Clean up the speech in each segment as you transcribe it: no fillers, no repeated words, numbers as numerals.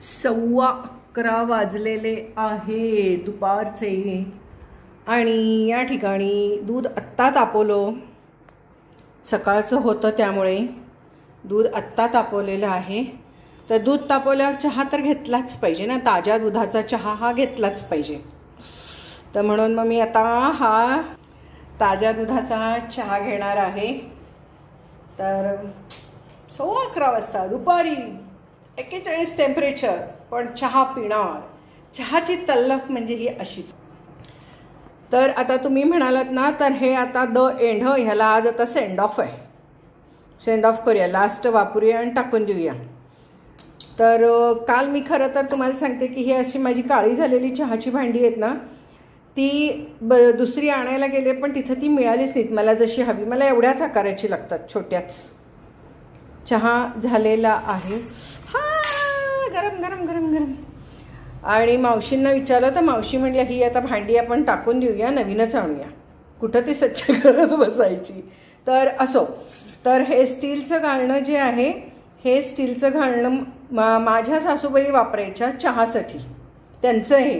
11:15 वाजलेले आहे दुपारचे आणि या ठिकाणी दूध आत्ता तापवलं. सकाळचं होतं त्यामुळे दूध आत्ता तापवलेलं आहे. तर दूध तापवल्यावर चहा तर घेतलाच पाहिजे ना, ताज्या दुधाचा चहा हा घेतलाच पाहिजे. तर म्हणून मग मी आता हा ताज्या दुधाचा चहा घेणार आहे. तर 11:15 वाजता दुपारी 41 टेम्परेचर, पण चहा पिणार. चहाची तल्लफ म्हणजे ही अशीच. तर आता तुम्ही म्हणालात ना, तर हे आता द एंड, ह्याला आज आता सेंड ऑफ आहे. सेंड ऑफ करूया, लास्ट वापरूया आणि टाकून देऊया. तर काल मी खरं तर तुम्हाला सांगते की ही अशी माझी काळी झालेली चहाची भांडी आहेत ना, ती दुसरी आणायला गेले पण तिथं ती मिळालीच नाहीत मला जशी हवी. मला एवढ्याच आकाराची लागतात, छोट्याच. चहा झालेला आहे. गरम गरम गरम गरम. आणि मावशींना विचारलं तर मावशी म्हणल्या ही आता भांडी आपण टाकून देऊया, नवीनच आणूया. कुठं ती स्वच्छ करत बसायची. तर असो. तर हे स्टीलचं गाळणं जे आहे, हे स्टीलचं गाळणं माझ्या सासूबाई वापरायच्या चहासाठी. त्यांचं हे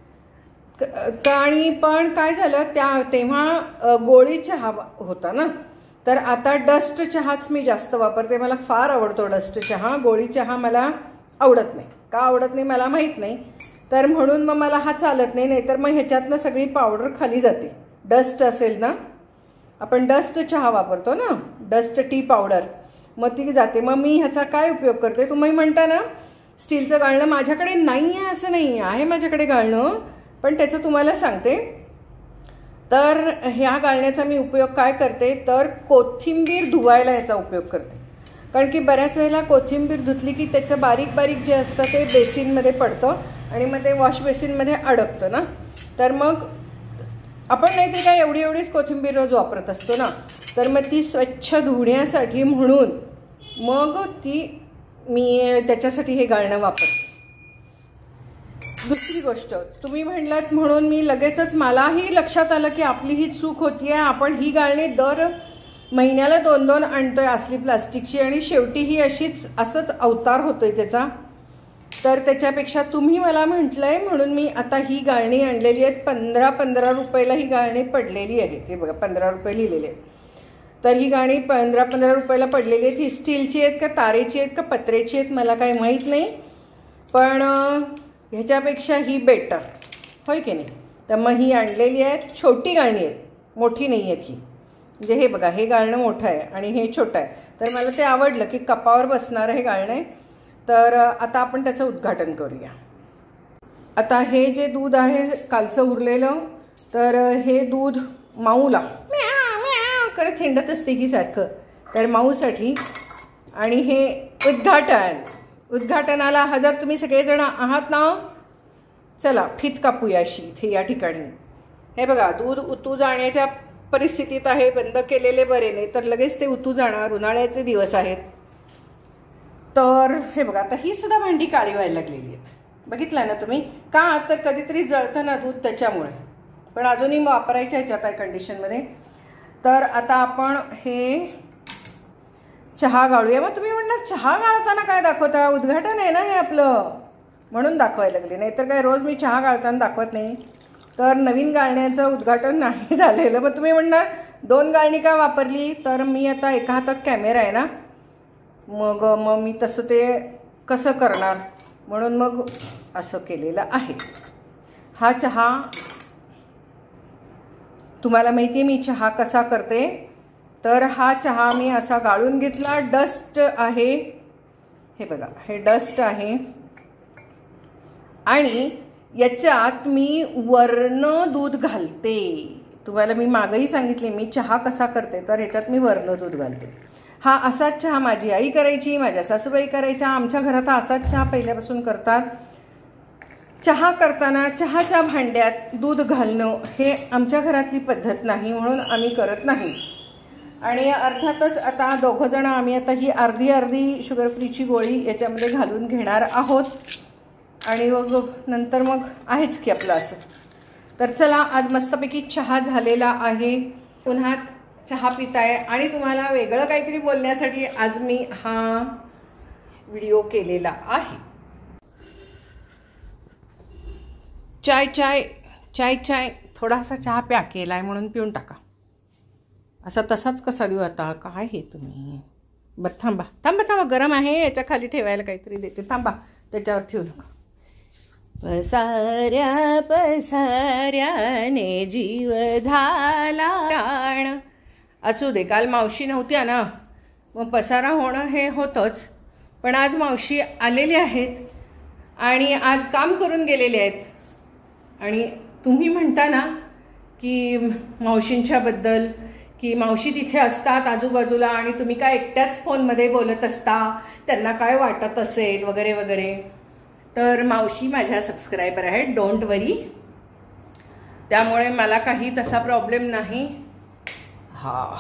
आणि पण काय झालं तेव्हा गोळी चहा होता ना, तर आता डस्ट चहाच मी जास्त वापरते. मला फार आवडतो डस्ट चहा. गोळी चहा मला आवडत नाही. का आवडत नाही मला माहीत नाही. तर म्हणून मग मला हा चालत नाही. नाहीतर मग ह्याच्यातनं सगळी पावडर खाली जाते. डस्ट असेल ना, आपण डस्ट चहा वापरतो ना, डस्ट टी पावडर, मग ती जाते. मग मी ह्याचा काय उपयोग करते, तुम्ही म्हणता ना स्टीलचं गाळणं माझ्याकडे नाही आहे असं नाही आहे, माझ्याकडे गाळणं, पण त्याचं तुम्हाला सांगते. तर ह्या गाळण्याचा मी उपयोग काय करते, तर कोथिंबीर धुवायला ह्याचा उपयोग करते. कारण की बऱ्याच वेळेला कोथिंबीर धुतली की त्याचं बारीक बारीक जे असतं ते बेसिनमध्ये पडतं आणि मग ते वॉश बेसिनमध्ये अडकतं ना. तर मग आपण नाही ते काय एवढीच कोथिंबीर रोज वापरत असतो ना, तर मग ती स्वच्छ धुण्यासाठी म्हणून मग मी त्याच्यासाठी हे गाळणं वापरते. दुसरी गोष्ट तुम्ही म्हणलात म्हणून मी लगेचच मलाही लक्षात आलं की आपली ही चूक होती आहे. आपण ही गाळणी दर महिन्याला 2-2 आणतोय असली प्लास्टिकची, आणि शेवटी ही असंच अवतार होतोय त्याचा. तर त्याच्यापेक्षा तुम्ही मला म्हटलंय म्हणून मी आता ही गाळणी आणलेली आहेत. 15 रुपयाला ही गाळणी पडलेली आहे. ते बघा 15 रुपये लिहिलेले आहेत. तर ही गाणी 15 रुपयाला पडलेली आहेत. ही स्टीलची आहेत का तारेची आहेत का पत्र्याची आहेत मला काही माहीत नाही, पण ह्याच्यापेक्षा ही बेटर होय की नाही. तर मग ही आणलेली आहेत. छोटी गाळणी आहेत, मोठी नाही आहेत ही. म्हणजे हे बघा, हे गाळणं मोठं आहे आणि हे छोटं आहे. तर मला ते आवडलं की कपावर बसणारं हे गाळणं आहे. तर आता आपण त्याचं उद्घाटन करूया. आता हे जे दूध आहे कालचं उरलेलं, तर हे दूध माऊला करत हिंडत असते की सारखं, तर माऊसाठी. आणि हे उद्घाटनाला हजर तुम्ही सगळेजण आहात ना. चला फीत कापूया अशी इथे या ठिकाणी. हे बघा, दूध उतू जाण्याच्या परिस्थितीत आहे. बंद केलेले बरे, नाही तर लगेच ते उतू जाणार. उन्हाळ्याचे दिवस आहेत. तर हे बघा, आता ही सुद्धा भांडी काळी व्हायला लागलेली आहेत. बघितलं ना तुम्ही. का तर कधीतरी जळतं ना दूध त्याच्यामुळे, पण अजूनही वापरायच्या ह्याच्यात आहे कंडिशनमध्ये. तर आता आपण हे चहा गाळूया. मग तुम्ही म्हणणार चहा गाळताना काय दाखवता, उद्घाटन आहे ना हे आपलं, म्हणून दाखवायला लागले. नाहीतर काय रोज मी चहा गाळताना दाखवत नाही. तर नवीन गाळण्याचं उद्घाटन नाही झालेलं. मग तुम्ही म्हणणार 2 गाळणी का वापरली, तर मी आता एका हातात कॅमेरा आहे ना, मग मी तसं ते कसं करणार, म्हणून मग असं केलेलं आहे. हा चहा तुम्हाला माहिती आहे मी चहा कसा करते. तर हा चहा मी असा गाळून घेतला. डस्ट आहे, हे बघा, हे डस्ट आहे. आणि याच्यात मी वरनं दूध घालते. तुम्हाला मी मागंही सांगितले मी चहा कसा करते, तर ह्याच्यात मी वरनं दूध घालते. हा असाच चहा माझी आई करायची, माझ्या सासूबाई करायच्या. आमच्या घरात हा असाच चहा पहिल्यापासून करतात. चहा करताना चहाच्या भांड्यात दूध घालणं हे आमच्या घरातली पद्धत नाही, म्हणून आम्ही करत नाही. आणि अर्थातच आता दोघंजणं आम्ही आता ही अर्धी शुगर फ्रीची गोळी याच्यामध्ये घालून घेणार आहोत. आणि मग नंतर मग आहेच की आपलं असं. तर चला, आज मस्तपैकी चहा झालेला आहे. उन्हात चहा पिताय आणि तुम्हाला वेगळं काहीतरी बोलण्यासाठी आज मी हा व्हिडिओ केलेला आहे. चाय चाय चाय चाय थोडासा चहा प्या केला आहे म्हणून पिऊन टाका. असा तसाच कसा देऊ आता? काय हे तुम्ही? बरं थांबा थांबा थांबा, गरम आहे, याच्या खाली ठेवायला काहीतरी देते, थांबा, त्याच्यावर ठेवू नका. पसाऱ्या पसाऱ्याने जीव झाला राण. असू दे, काल मावशी नव्हत्या ना, मग पसारा होणं हे होतंच, पण आज मावशी आलेले आहेत आणि आज काम करून गेलेले आहेत. आणि तुम्ही म्हणता ना की मावशींच्याबद्दल की मावशी तिथे असतात आजूबाजूला आणि तुम्ही काय एकट्याच फोनमध्ये बोलत असता, त्यांना काय वाटत असेल वगैरे वगैरे. तर मावशी माझ्या सबस्क्रायबर आहेत, डोंट वरी, त्यामुळे मला काही तसा प्रॉब्लेम नाही. हा,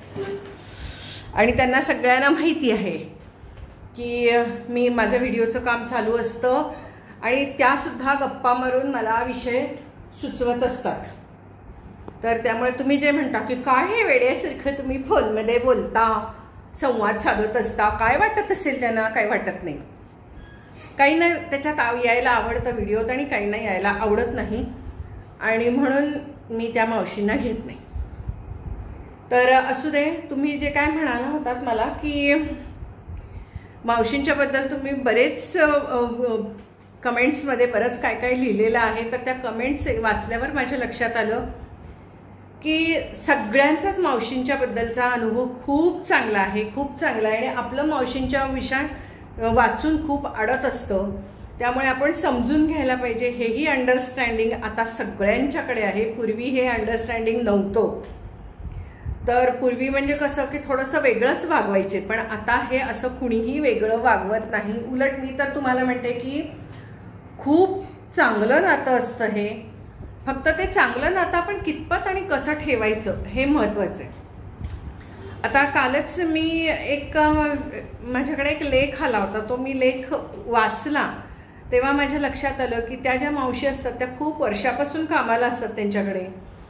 आणि त्यांना सगळ्यांना माहिती आहे की मी माझं व्हिडिओचं काम चालू असतं आणि त्यासुद्धा गप्पा मारून मला विषय सुचवत असतात. तर त्यामुळे तुम्ही जे म्हणता की काय हे वेड्यासारखं तुम्ही फोनमध्ये बोलता, संवाद साधत असता, काय वाटत असेल त्यांना? काय वाटत नाही. काही ना त्याच्यात यायला आवडतं व्हिडिओत आणि काही नाही यायला आवडत नाही, आणि म्हणून मी त्या मावशींना घेत नाही. तर असू दे, तुम्ही जे काय म्हणाला होतात मला की मावशींच्याबद्दल तुम्ही बरेच कमेंट्समध्ये बरंच काय काय लिहिलेलं आहे. तर त्या कमेंट्स वाचल्यावर माझ्या लक्षात आलं की सगळ्यांचाच मावशींच्याबद्दलचा अनुभव खूप चांगला आहे, खूप चांगला आहे, आणि आपलं मावशींच्या विषय वाचून खूप अडत असतं. त्यामुळे आपण समजून घ्यायला पाहिजे. हेही अंडरस्टँडिंग आता सगळ्यांच्याकडे आहे. पूर्वी हे अंडरस्टँडिंग नव्हतं. तर पूर्वी म्हणजे कसं की थोडंसं वेगळंच वागवायचे, पण आता हे असं कुणीही वेगळं वागवत नाही. उलट मी तर तुम्हाला म्हणते की खूप चांगलं नातं असतं हे. फक्त ते चांगलं नातं आपण कितपत आणि कसं ठेवायचं हे महत्त्वाचं आहे. आता कालच मी माझ्याकडे एक लेख आला होता, तो मी लेख वाचला तेव्हा माझ्या लक्षात आलं की त्या ज्या मावशी असतात त्या खूप वर्षापासून कामाला असतात त्यांच्याकडे,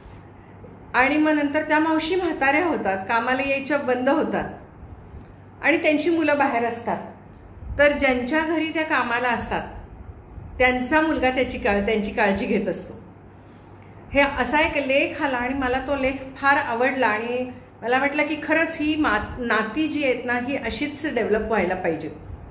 आणि मग नंतर त्या मावशी म्हाताऱ्या होतात, कामाला यायच्या बंद होतात, आणि त्यांची मुलं बाहेर असतात. तर ज्यांच्या घरी त्या कामाला असतात त्यांचा मुलगा त्यांची काळजी घेत असतो. हे असा एक लेख आला आणि मला तो लेख फार आवडला, आणि मला वाटलं की खरंच ही नाती जी आहेत ना ही अशीच डेव्हलप व्हायला पाहिजे.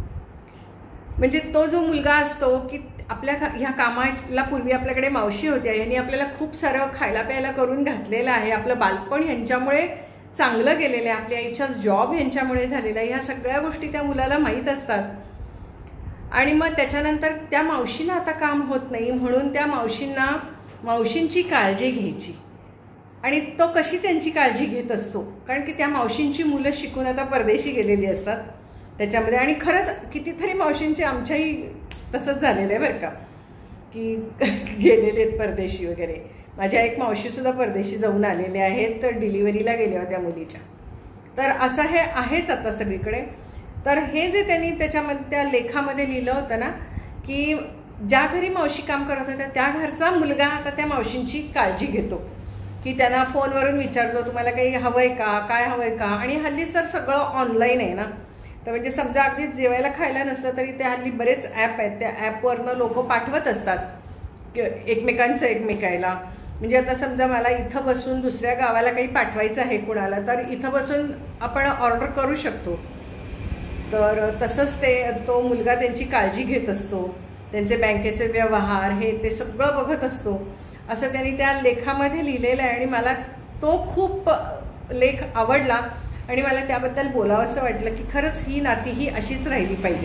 म्हणजे तो जो मुलगा असतो की आपल्या ह्या कामाला पूर्वी आपल्याकडे मावशी होत्या, यांनी आपल्याला खूप सारं खायला प्यायला करून घातलेलं आहे, आपलं बालपण ह्यांच्यामुळे चांगलं गेलेलं आहे, आपल्या आईचा जॉब ह्यांच्यामुळे झालेला आहे, ह्या सगळ्या गोष्टी त्या मुलाला माहीत असतात. आणि मग त्याच्यानंतर त्या मावशींना आता काम होत नाही, म्हणून त्या मावशींची काळजी घ्यायची. आणि तो कशी त्यांची काळजी घेत असतो, कारण की त्या मावशींची मुलं शिकून आता परदेशी गेलेली असतात त्याच्यामध्ये. आणि खरंच कितीतरी मावशींचे आमच्याही तसंच झालेलं आहे बरं का, की गेलेले आहेत परदेशी वगैरे. माझ्या एक मावशीसुद्धा परदेशी जाऊन आलेले आहेत, तर डिलिव्हरीला गेल्या होत्या मुलीच्या. तर असं हे आहेच आता सगळीकडे. तर हे जे त्यांनी त्याच्यामध्ये त्या लेखामध्ये लिहिलं होतं ना की ज्या घरी मावशी काम करत होत्या त्या घरचा मुलगा आता त्या मावशींची काळजी घेतो, की त्यांना फोनवरून विचारतो तुम्हाला काही हवं आहे का, काय हवं आहे का. आणि हल्लीच तर सगळं ऑनलाईन आहे ना, तर म्हणजे समजा अगदी जेवायला खायला नसलं तरी त्या हल्ली बरेच ॲप आहेत, त्या ॲपवरनं लोक पाठवत असतात एकमेकाला. म्हणजे आता समजा मला इथं बसून दुसऱ्या गावाला काही पाठवायचं आहे कुणाला, तर इथं बसून आपण ऑर्डर करू शकतो. तर तसंच तो मुलगा त्यांची काळजी घेत असतो, त्यांचे बँकेचे व्यवहार हे ते सगळं बघत असतो, असं त्यांनी त्या लेखामध्ये लिहिलेलं आहे. आणि मला तो खूप लेख आवडला आणि मला त्याबद्दल बोलावंसं वाटलं की खरंच ही नाती ही अशीच राहिली पाहिजे.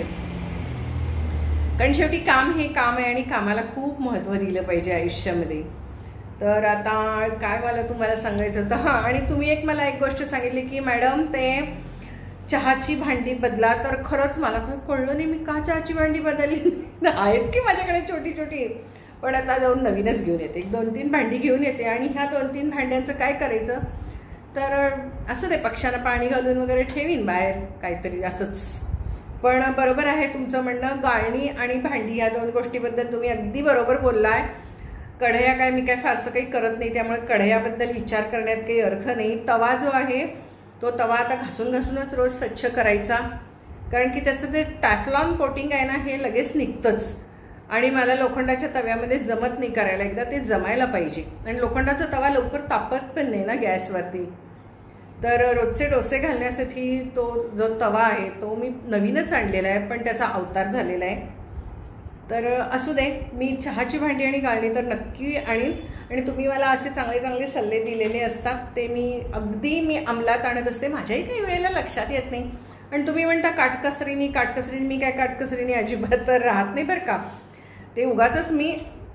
कारण शेवटी काम हे काम आहे आणि कामाला खूप महत्त्व दिलं पाहिजे आयुष्यामध्ये. तर आता काय मला तुम्हाला सांगायचं होतं, हां, आणि तुम्ही मला एक गोष्ट सांगितली की मॅडम ते चहाची भांडी बदला. तर खरंच मला काही कळलं नाही मी का चहाची भांडी बदलली. आहेत की माझ्याकडे छोटी छोटी, पण आता जाऊन नवीनच घेऊन येते, 2-3 भांडी घेऊन येते. आणि ह्या 2-3 भांड्यांचं काय करायचं, तर असू दे पक्ष्यांना पाणी घालून वगैरे ठेवीन बाहेर काहीतरी असंच. पण बरोबर आहे तुमचं म्हणणं, गाळणी आणि भांडी या 2 गोष्टीबद्दल तुम्ही अगदी बरोबर बोललाय. कढया काय मी काय फारसं काही करत नाही, त्यामुळे कढयाबद्दल विचार करण्यात काही अर्थ नाही. तवा जो आहे तो तवा आता घासूनच रोज स्वच्छ करायचा, कारण की त्याचं जे टॅफ्लॉन कोटिंग आहे ना हे लगेच निघतंच. आणि मला लोखंडाच्या तव्यामध्ये जमत नाही करायला, एकदा ते जमायला पाहिजे. आणि लोखंडाचा तवा लवकर तापत पण नाही ना गॅसवरती. तर रोजचे डोसे घालण्यासाठी तो जो तवा आहे तो मी नवीनच आणलेला आहे, पण त्याचा अवतार झालेला आहे. तर असू दे, मी चहाची भांडी आणि गाळणी तर नक्की आणीन. आणि तुम्ही मला असे चांगले चांगले सल्ले दिलेले असतात, ते मी अंमलात आणत असते. माझ्याही काही वेळेला लक्षात येत नाही. आणि तुम्ही म्हणता काटकसरीने, मी काय काटकसरीने अजिबात तर राहत नाही बरं का. ते उगाच मी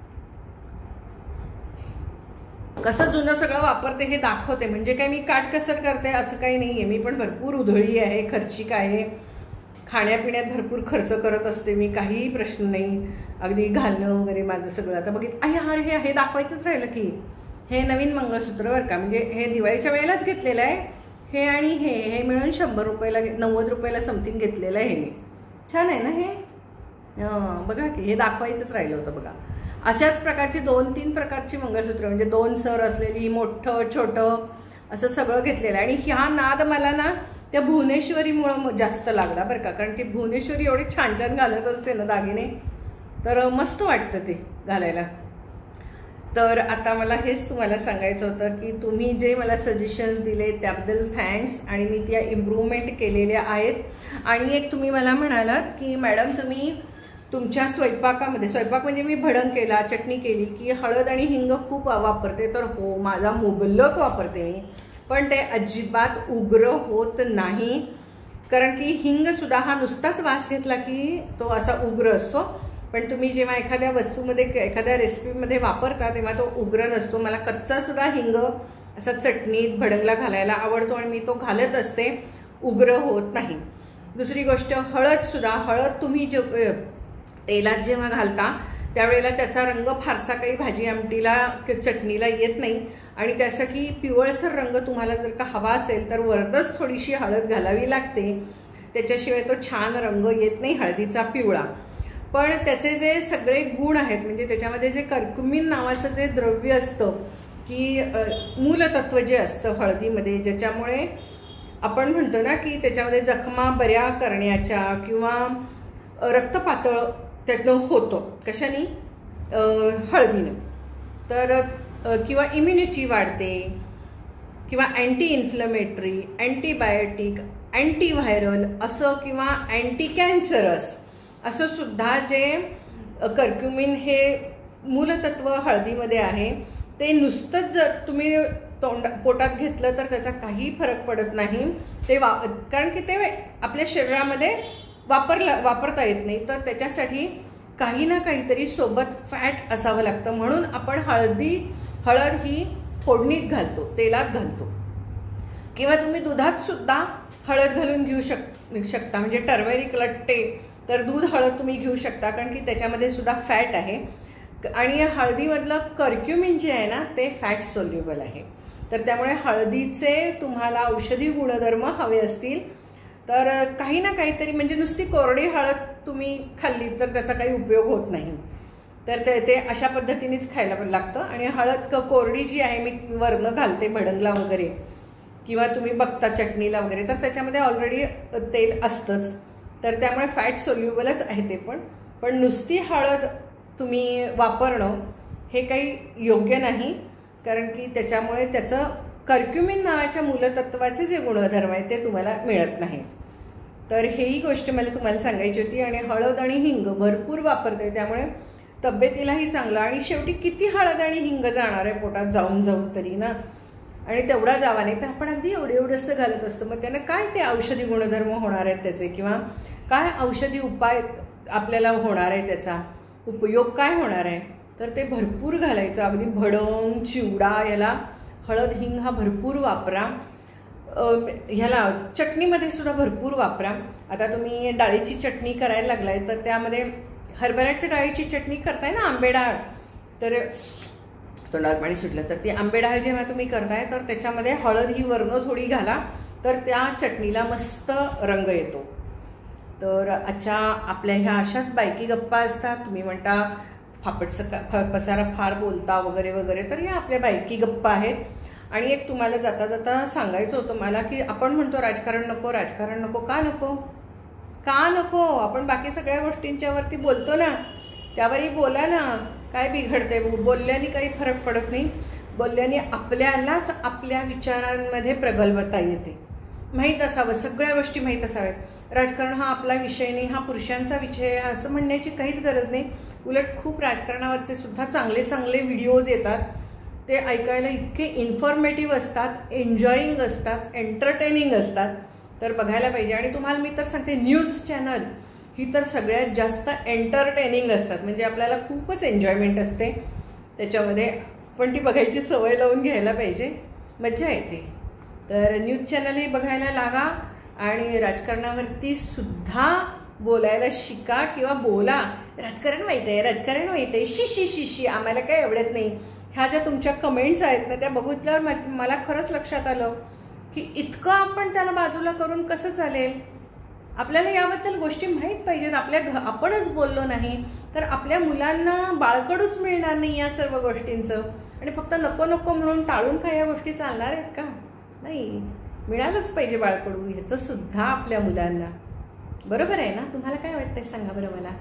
कसं जुनं सगळं वापरते हे दाखवते, म्हणजे काय मी काटकसर करते असं काही नाही आहे. मी पण भरपूर उधळी आहे, खर्चिक आहे, खाण्यापिण्यात भरपूर खर्च करत असते मी, काहीही प्रश्न नाही. अगदी घालणं वगैरे माझं सगळं. आता बघित हे दाखवायचंच राहिलं की हे नवीन मंगळसूत्र बरं का, म्हणजे हे दिवाळीच्या वेळेलाच घेतलेलं आहे. हे आणि हे मिळून 100 रुपयाला 90 रुपयाला समथिंग घेतलेलं आहे. हे छान आहे ना हे. बघा की हे दाखवायचंच राहिलं होतं बघा. अशाच प्रकारची 2-3 प्रकारची मंगळसूत्र, म्हणजे 2 सर असलेली, मोठं छोटं असं सगळं घेतलेलं आहे. आणि ह्या नाद मला ना त्या भुवनेश्वरीमुळं जास्त लागला बरं का, कारण ती भुवनेश्वरी एवढी छान छान घालत असते ना दागिने, तर मस्त वाटतं ते घालायला. तर आता मला हेच तुम्हाला सांगायचं होतं की तुम्ही जे मला सजेशन्स दिले त्याबद्दल थँक्स. आणि मी त्या इम्प्रूव्हमेंट केलेल्या आहेत. आणि एक तुम्ही मला म्हणालात की मॅडम तुम्ही तुमच्या स्वयंपाक म्हणजे मी भडंग केला, चटणी केली की हळद आणि हिंग खूप वापरते. तर हो, माझा मुबलक वापरते मी, पण ते अजिबात उग्र होत नाही. कारण की हिंगसुद्धा हा नुसताच वास घेतला की तो असा उग्र असतो. पण तुम्ही जेव्हा एखाद्या वस्तूमध्ये, एखाद्या रेसिपीमध्ये वापरता तेव्हा तो उग्र नसतो. मला कच्चासुद्धा हिंग असा चटणीत भडंगला घालायला आवडतो आणि मी तो घालत असते, उग्र होत नाही. दुसरी गोष्ट, हळद तुम्ही तेलात जेव्हा घालता त्यावेळेला त्याचा रंग फारसा काही भाजी आमटीला चटणीला येत नाही. आणि त्यासाठी पिवळसर रंग तुम्हाला जर का हवा असेल तर वरदच थोडीशी हळद घालावी लागते, त्याच्याशिवाय तो छान रंग येत नाही हळदीचा पिवळा. पण त्याचे जे सगळे गुण आहेत, म्हणजे त्याच्यामध्ये जे कर्क्युमिन नावाचं जे द्रव्य असतं की मूलतत्व जे असतं हळदीमध्ये, ज्याच्यामुळे आपण म्हणतो ना की त्याच्यामध्ये जखमा बऱ्या करण्याच्या किंवा रक्तपातळ त्यातनं होतं कशाने, हळदीनं. तर किंवा इम्युनिटी वाढते, किंवा अँटी इन्फ्लमेटरी, अँटीबायोटिक, अँटीव्हायरल असं, किंवा अँटी कॅन्सरस असं सुद्धा जे कर्क्युमिन हे मूलतत्व हळदीमध्ये आहे, ते नुसतंच जर तुम्ही पोटात घेतलं तर त्याचा काही फरक पडत नाही. ते कारण की ते आपल्या शरीरामध्ये वापरता येत नाही. तर त्याच्यासाठी काही ना काहीतरी सोबत फॅट असावं लागतं. म्हणून आपण हळद ही फोडणीत घालतो, तेलात घालतो, किंवा तुम्ही दुधात सुद्धा हळद घालून घेऊ शकता. म्हणजे टर्मेरिक लट्टे, तर दूध हळद तुम्ही घेऊ शकता, कारण की त्याच्यामध्ये सुद्धा फॅट आहे. आणि हळदीमधलं कर्क्युमिन जे आहे ना ते फॅट सोल्युबल आहे. तर त्यामुळे हळदीचे तुम्हाला औषधी गुणधर्म हवे असतील तर काही ना काहीतरी, म्हणजे नुसती कोरडी हळद तुम्ही खाल्ली तर त्याचा काही उपयोग होत नाही. तर ते अशा पद्धतीनेच खायला पण लागतं. आणि हळद कोरडी जी आहे मी वरनं घालते भडंगला वगैरे, किंवा तुम्ही बघता चटणीला वगैरे, तर त्याच्यामध्ये ऑलरेडी तेल असतंच. तर त्यामुळे फॅट सोल्युबलच आहे ते. पण नुसती हळद तुम्ही वापरणं हे काही योग्य नाही, कारण की त्याच्यामुळे त्याचं कर्क्युमिन नावाच्या मूलतत्वाचे जे गुणधर्म आहेत ते तुम्हाला मिळत नाही. तर हेही गोष्ट मला तुम्हाला सांगायची होती. आणि हळद आणि हिंग भरपूर वापरते, त्यामुळे तब्येतीलाही चांगलं. आणि शेवटी किती हळद आणि हिंग जाणार आहे पोटात जाऊन तरी ना, आणि तेवढा जावा नाही तर आपण अगदी एवढंसं घालत असतो. मग त्यानं काय ते औषधी गुणधर्म होणार आहेत त्याचे, किंवा काय औषधी उपाय आपल्याला होणार आहे, त्याचा उपयोग काय होणार आहे, तर ते भरपूर घालायचं. अगदी भडंग, चिवडा याला हळद हिंग हा भरपूर वापरा. ह्याला चटणीमध्ये सुद्धा भरपूर वापरा. आता तुम्ही डाळीची चटणी करायला लागलाय तर त्यामध्ये हरभऱ्याच्या डाळीची चटणी करताय ना, आंबे डाळ, तर तोंडात पाणी सुटलं, तर ती आंबे डाळ जेव्हा तुम्ही करताय तर त्याच्यामध्ये हळद ही वरनं थोडी घाला, तर त्या चटणीला मस्त रंग येतो. तर अच्छा, आपल्या ह्या अशाच बायकी गप्पा असतात. तुम्ही म्हणता पसारा फार बोलता वगैरे वगैरे, तर या आपल्या बायकी गप्पा आहेत. आणि एक तुम्हाला जाता जाता सांगायचं होतं मला की आपण म्हणतो राजकारण नको, राजकारण नको. का नको? का नको? आपण बाकी सगळ्या गोष्टींच्यावरती बोलतो ना. त्यावरही बोला ना, काय बिघडते? बोलल्याने काही फरक पडत नाही. बोलल्याने आपल्यालाच आपल्या विचारांमध्ये प्रगल्भता येते. माहीत असावं, सगळ्या गोष्टी माहीत असाव्यात. राजकारण हा आपला विषय नाही, हा पुरुषांचा विषय आहे असं म्हणण्याची काहीच गरज नाही. उलट खूप राजकारणावरचे सुद्धा चांगले चांगले व्हिडिओज येतात. ते ऐकायला इतके इन्फॉर्मेटिव्ह असतात, एन्जॉईंग असतात, एंटरटेनिंग असतात. तर बघायला पाहिजे. आणि तुम्हाला मी तर सांगते, न्यूज चॅनल ही तर सगळ्यात जास्त एंटरटेनिंग असतात. म्हणजे आपल्याला खूपच एन्जॉयमेंट असते त्याच्यामध्ये. पण ती बघायची सवय लावून घ्यायला पाहिजे, मज्जा येते. तर न्यूज चॅनलही बघायला लागा आणि राजकारणावरती सुद्धा बोलायला शिका किंवा बोला. राजकारण वाईट आहे, राजकारण वाईट आहे, शी शी शी आम्हाला काही आवडत नाही. ह्या ज्या तुमच्या कमेंट्स आहेत ना, त्या बघितल्यावर मला खरंच लक्षात आलं की इतकं आपण त्याला बाजूला करून कसं चालेल. आपल्याला याबद्दल गोष्टी माहीत पाहिजेत. आपणच बोललो नाही तर आपल्या मुलांना बाळकडूच मिळणार नाही या सर्व गोष्टींचं. आणि फक्त नको नको म्हणून टाळून काय या गोष्टी चालणार आहेत का? नाही, मिळालंच पाहिजे बाळकडू, ह्याचं सुद्धा आपल्या मुलांना. बरोबर आहे ना? तुम्हाला काय वाटतंय सांगा बरं मला.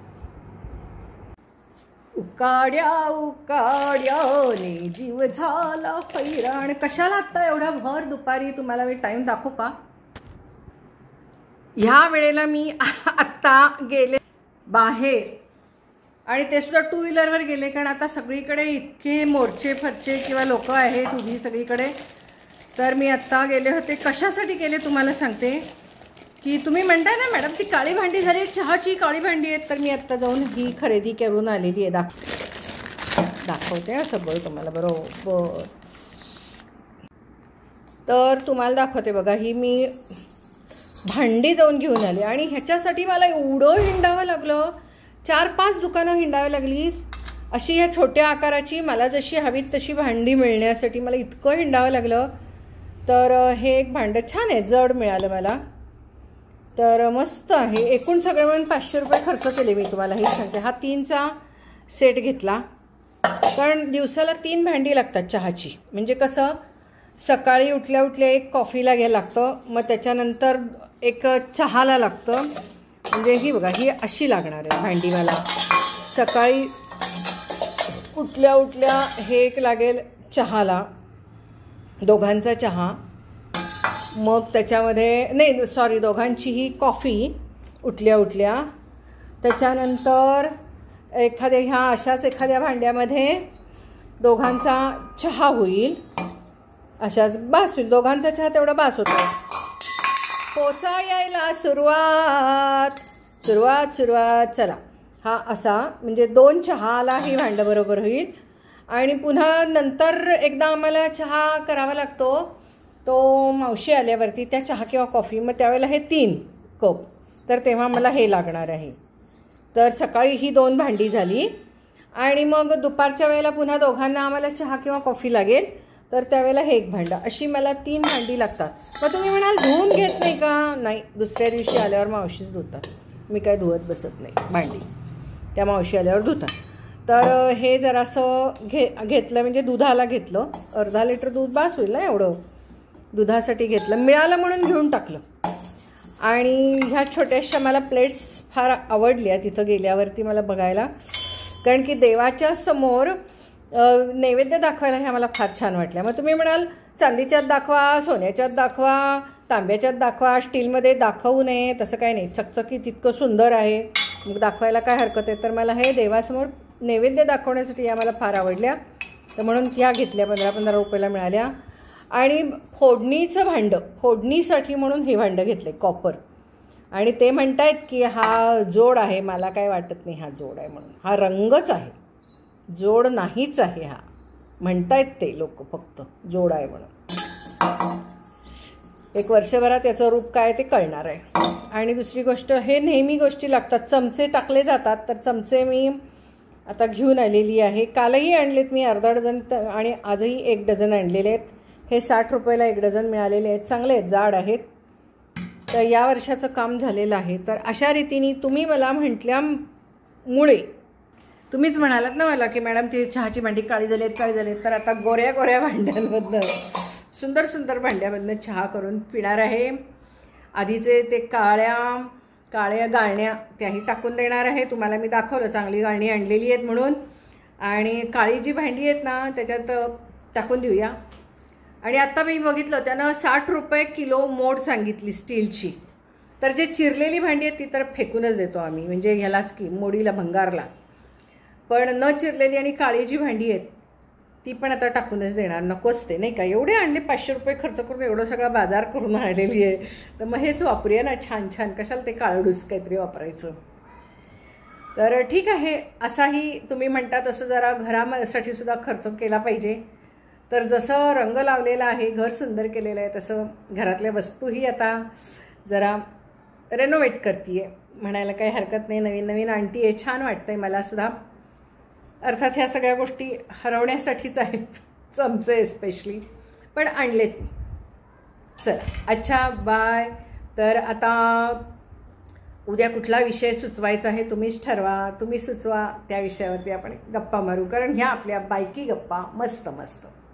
उकाड्या उकाड्याने जीव झाला हैराण. कशाला आत्ता एवढा भर दुपारी तुम्हाला मी टाईम दाखवू का? ह्या वेळेला मी आत्ता गेले बाहेर आणि ते सुद्धा टू व्हीलरवर गेले. कारण आता सगळीकडे इतके मोर्चे फर्चे किंवा लोक आहेत उभी सगळीकडे. तर मी आत्ता गेले होते. कशासाठी गेले तुम्हाला सांगते. की तुम्ही म्हणताय ना मॅडम ती काळी भांडी झाली, चहाची काळी भांडी आहेत. तर मी आत्ता जाऊन ही खरेदी करून आलेली आहे. दाखवते सगळं तुम्हाला बरोबर. तर तुम्हाला दाखवते बघा, ही मी भांडी जाऊन घेऊन आले. आणि ह्याच्यासाठी मला एवढं हिंडावं लागलं, 4-5 दुकानं हिंडावी लागली. अशी ह्या छोट्या आकाराची मला जशी हवीत तशी भांडी मिळण्यासाठी मला इतकं हिंडावं लागलं. तर हे एक भांडं छान आहे, जड मिळालं मला. तर मस्त आहे. एकूण सगळे मिळून 500 रुपये खर्च केले मी, तुम्हाला हे सांगते. हा 3चा सेट घेतला. कारण दिवसाला 3 भांडी लागतात चहाची. म्हणजे कसं, सकाळी उठल्या उठल्या एक कॉफीला घ्यायला लागतं, मग त्याच्यानंतर एक चहाला लागतं. म्हणजे ही बघा, ही अशी लागणार आहे भांडी मला. सकाळी उठल्या उठल्या हे एक लागेल चहाला, दोघांचा चहा. मग त्याच्यामध्ये नाही सॉरी, दोघांची ही कॉफी उठल्या उठल्या. त्याच्यानंतर ह्या अशाच एखाद्या भांड्यामध्ये दोघांचा चहा होईल. अशाच बास होईल, दोघांचा चहा तेवढा बास होतो. पोचा यायला सुरुवात. चला, हा असा म्हणजे 2 चहाला ही भांडं बरोबर होईल. आणि पुन्हा नंतर एकदा आम्हाला चहा करावा लागतो, तो मावशी आल्यावरती त्या चहा किंवा कॉफी. मग त्यावेळेला हे 3 कप, तर तेव्हा मला हे लागणार आहे. तर सकाळी ही 2 भांडी झाली. आणि मग दुपारच्या वेळेला पुन्हा दोघांना आम्हाला चहा किंवा कॉफी लागेल, तर त्यावेळेला हे 1 भांडं. अशी मला 3 भांडी लागतात. मग तुम्ही म्हणाल धुवून घेत नाही का? नाही, दुसऱ्या दिवशी आल्यावर मावशीच धुतात. मी काय धुवत बसत नाही भांडी, त्या मावशी आल्यावर धुतात. तर हे जरासं घेतलं म्हणजे दुधाला घेतलं. अर्धा लिटर दूध बास होईल ना, एवढं दुधासाठी घेतलं. मिळालं म्हणून घेऊन टाकलं. आणि ह्या छोट्याशा मला प्लेट्स फार आवडल्या तिथं गेल्यावरती मला बघायला. कारण की देवाच्या समोर नैवेद्य दाखवायला ह्या मला फार छान वाटल्या. मग तुम्ही म्हणाल चांदीच्यात दाखवा, सोन्याच्यात दाखवा, तांब्याच्यात दाखवा, स्टीलमध्ये दाखवू नये, तसं काही नाही. चकचकीत इतकं सुंदर आहे, मग दाखवायला काय हरकत आहे. तर मला हे देवासमोर नैवेद्य दाखवण्यासाठी या मला फार आवडल्या. तर म्हणून त्या घेतल्या. 15-15 रुपयाला मिळाल्या. आणि फोडणीचं भांडं, फोडणीसाठी म्हणून हे भांडं घेतले कॉपर. आणि ते म्हणतायत की हा जोड आहे. मला काय वाटत नाही हा जोड आहे म्हणून. हा रंगच आहे, जोड नाहीच आहे हा. म्हणतायत ते लोक फक्त जोड आहे म्हणून. 1 वर्षभरात याचं रूप काय ते कळणार आहे. आणि दुसरी गोष्ट, हे नेहमी गोष्टी लागतात. चमचे टाकले जातात, तर चमचे मी आता घेऊन आलेली आहे. कालही आणलेत मी अर्धा डझन आणि आजही 1 डझन आणलेले आहेत. हे 60 रुपयाला 1 डझन मिळालेले आहेत. चांगले आहेत, जाड आहेत. तर या वर्षाचं काम झालेलं आहे. तर अशा रीतीने तुम्ही मला म्हटल्यामुळे तुम्हीच म्हणालात ना मला की मॅडम ती चहाची भांडी काळी झाली आहेत. तर आता गोऱ्या गोऱ्या भांड्यांमधनं, सुंदर सुंदर भांड्यामधनं चहा करून पिणार आहे. आधीचे ते काळ्या काळ्या गाळण्या त्याही टाकून देणार आहे. तुम्हाला मी दाखवलं चांगली गाळणी आणलेली आहेत म्हणून. आणि काळी जी भांडी आहेत ना त्याच्यात टाकून देऊया. आणि आत्ता मी बघितलं त्यानं 60 रुपये किलो मोड सांगितली स्टीलची. तर जे चिरलेली भांडी आहेत ती तर फेकूनच देतो आम्ही, म्हणजे ह्यालाच की मोडीला भंगारला. पण न चिरलेली आणि काळी जी भांडी आहेत ती पण आता टाकूनच देणार, नकोच ते नाही का. एवढे आणले 500 रुपये खर्च करून, एवढं सगळा बाजार करून आणलेली आहे, तर मग हेच वापरूया ना छान छान, कशाला ते काळडूस काहीतरी वापरायचं. तर ठीक आहे, असाही तुम्ही म्हणता तसं जरा घरासाठी सुद्धा खर्च केला पाहिजे. तर जसं रंग लावलेला आहे, घर सुंदर केलेलं आहे, तसं घरातल्या वस्तूही आता जरा रेनोव्हेट करते आहे म्हणायला काही हरकत नाही. नवीन नवीन आणती आहे, छान वाटतं आहे मला सुद्धा. अर्थात ह्या सगळ्या गोष्टी हरवण्यासाठीच आहेत, चमचे स्पेशली, पण आणलेत. चला अच्छा बाय. तर आता उद्या कुठला विषय सुचवायचा आहे तुम्हीच ठरवा, तुम्ही सुचवा, त्या विषयावरती आपण गप्पा मारू, कारण ह्या आपल्या बायकी गप्पा मस्त मस्त.